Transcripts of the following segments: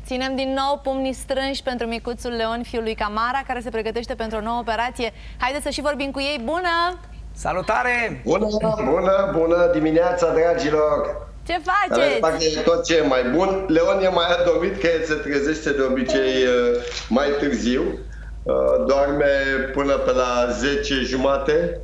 Ținem din nou pumnii strânși pentru micuțul Leon, fiul lui Camara, care se pregătește pentru o nouă operație. Haideți să și vorbim cu ei. Bună! Salutare! Bună dimineața, dragilor! Ce faceți? Fac tot ce e mai bun. Leon e mai adormit, că el se trezește de obicei mai târziu. Doarme până pe la 10:30,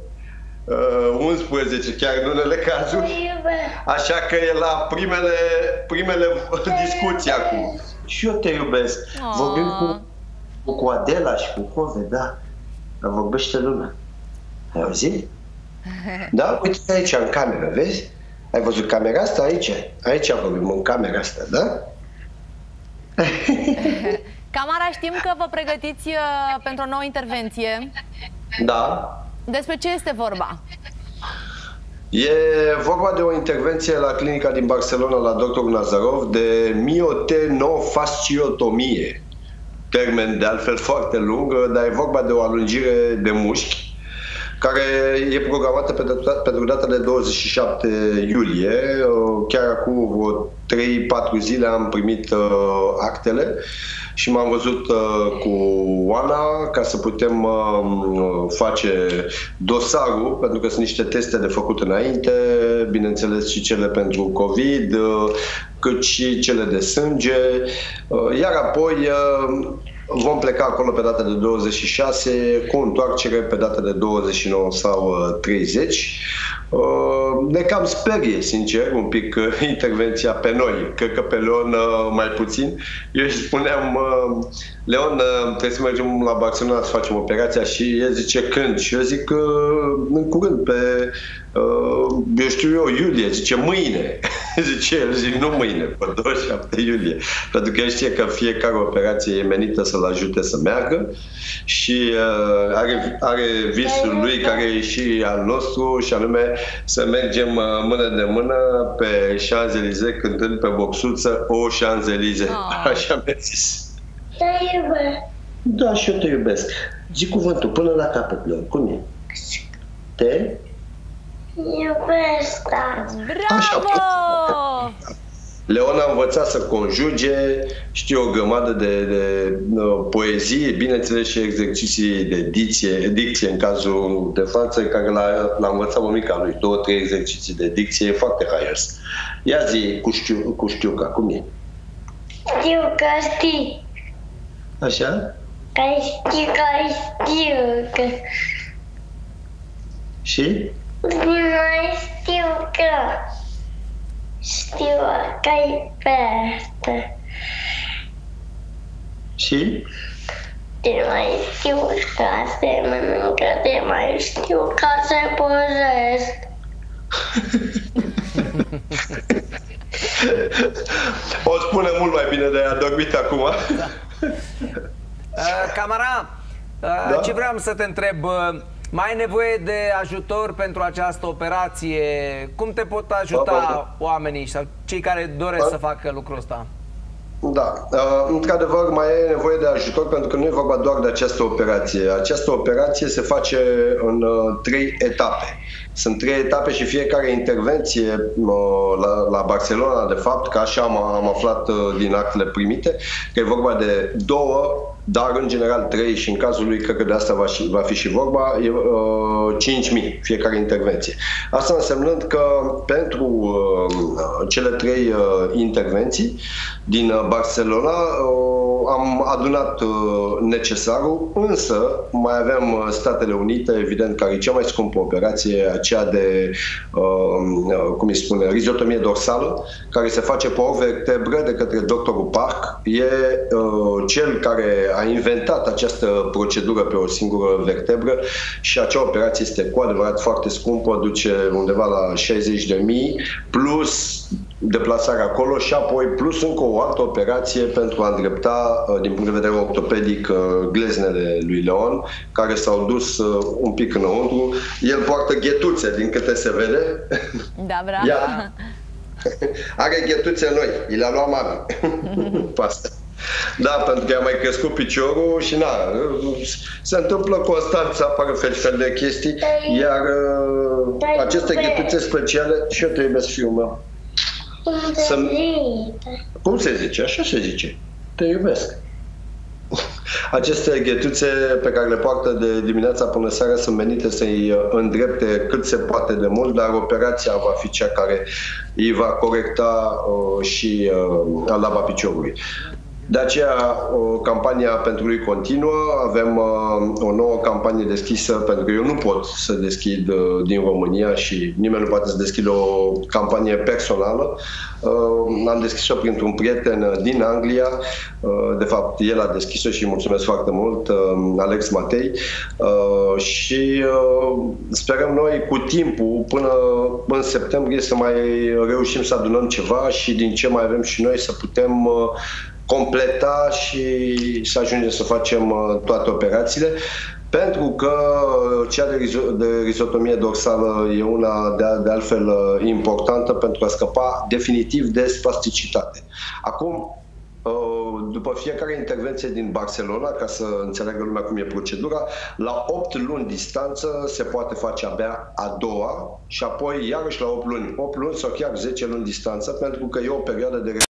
11 chiar în unele cazuri. Așa că e la primele discuții acum. Și eu te iubesc. Vorbim cu Adela și cu Cove, da. Vorbește lumea. Ai auzit? Da? Uite aici, în cameră, vezi? Ai văzut camera asta? Aici. Aici vorbim, în camera asta, da? Camara, știm că vă pregătiți pentru o nouă intervenție. Da. Despre ce este vorba? E vorba de o intervenție la clinica din Barcelona, la dr. Nazarov, de miotenofasciotomie. Termen de altfel foarte lung, dar e vorba de o alungire de mușchi, care e programată pentru data de 27 iulie. Chiar acum vreo 3-4 zile am primit actele și m-am văzut cu Oana ca să putem face dosarul, pentru că sunt niște teste de făcut înainte, bineînțeles și cele pentru COVID, cât și cele de sânge, iar apoi vom pleca acolo pe data de 26, cu întoarcere pe data de 29 sau 30. Ne cam sperie, sincer, un pic intervenția pe noi. Cred că pe Leon mai puțin. Eu își spuneam, Leon, trebuie să mergem la Barcelona să facem operația, și el zice când? Și eu zic în curând, pe, eu știu eu, iulie. Zice mâine. Zice el, zic nu mâine, pe 27 iulie. Pentru că el știe că fiecare operație e menită să-l ajute să meargă și are visul lui, care e și al nostru, și anume să mergem mână de mână pe Champs-Élysées, cântând pe boxuță o Champs-Élysées. Așa mi-a zis. Te iubesc. Da, și eu te iubesc. Zic cuvântul până la capăt, Leon. Cum e? Te iubesc, tati. Bravo! Leon a învățat să conjuge, știe o grămadă de poezie, bineînțeles și exerciții de dicție în cazul de față, care l-a învățat mămica lui. 2-3 exerciții de dicție, e foarte haios. Ia zi cu știuca, cum e? Știu că știi. Așa? Că știu că... Și? Mai știu că... Știu că-i peste. Și? Te mai știu că se mănâncă, te mai știu că se păzesc. O spune mult mai bine, de a dormit acum. Da. Camara, ce vreau să te întreb, mai ai nevoie de ajutor pentru această operație? Cum te pot ajuta oamenii sau cei care doresc să facă lucrul ăsta? Da, într-adevăr mai e nevoie de ajutor, pentru că nu e vorba doar de această operație. Această operație se face în 3 etape. Sunt 3 etape și fiecare intervenție la Barcelona, de fapt, că așa am aflat din actele primite, că e vorba de 2, dar în general 3, și în cazul lui cred că de asta va fi și vorba, 5.000 fiecare intervenție. Asta însemnând că pentru cele 3 intervenții din Barcelona am adunat necesarul, însă mai avem Statele Unite, evident, care e cea mai scumpă operație, aceea de, cum îi spune, rizotomie dorsală, care se face pe o vertebră de către doctorul Park. E cel care a inventat această procedură pe o singură vertebră și acea operație este cu adevărat foarte scumpă, duce undeva la 60.000, plus deplasarea acolo și apoi plus încă o altă operație pentru a îndrepta din punct de vedere ortopedic gleznele lui Leon, care s-au dus un pic înăuntru. El poartă ghetuțe, din câte se vede. Da, bravo. Iar are ghetuțe noi, i le-a luat mami. Asta. Da, pentru că a mai crescut piciorul și se întâmplă constant să apară fel de chestii, iar aceste ghetuțe speciale, și eu te iubesc, fiul meu. Cum se zice? Cum se zice? Așa se zice. te iubesc. Aceste ghetuțe pe care le poartă de dimineața până seara sunt menite să-i îndrepte cât se poate de mult, dar operația va fi cea care îi va corecta și laba piciorului. De aceea, campania pentru lui continuă, avem o nouă campanie deschisă, pentru că eu nu pot să deschid din România și nimeni nu poate să deschidă o campanie personală. Am deschis-o printr-un prieten din Anglia, de fapt el a deschis-o și îi mulțumesc foarte mult, Alex Matei, și sperăm noi cu timpul, până în septembrie, să mai reușim să adunăm ceva și din ce mai avem și noi să putem completa și să ajungem să facem toate operațiile, pentru că cea de rizotomie dorsală e una de altfel importantă pentru a scăpa definitiv de spasticitate. Acum, după fiecare intervenție din Barcelona, ca să înțeleagă lumea cum e procedura, la 8 luni distanță se poate face abia a doua și apoi iarăși la 8 luni sau chiar 10 luni distanță, pentru că e o perioadă de